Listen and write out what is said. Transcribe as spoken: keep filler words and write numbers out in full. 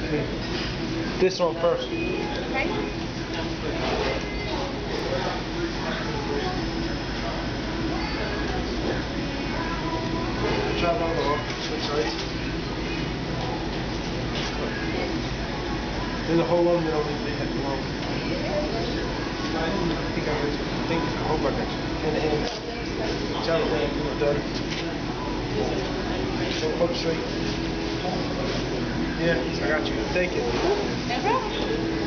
This one first. Okay. Try down the wall. Switch sides. There's a whole one there with the head along. I think I I think I hope I got you. Hand to hand. Tell me when you're done. Hold it straight. Yeah, I got you. Thank you. No problem.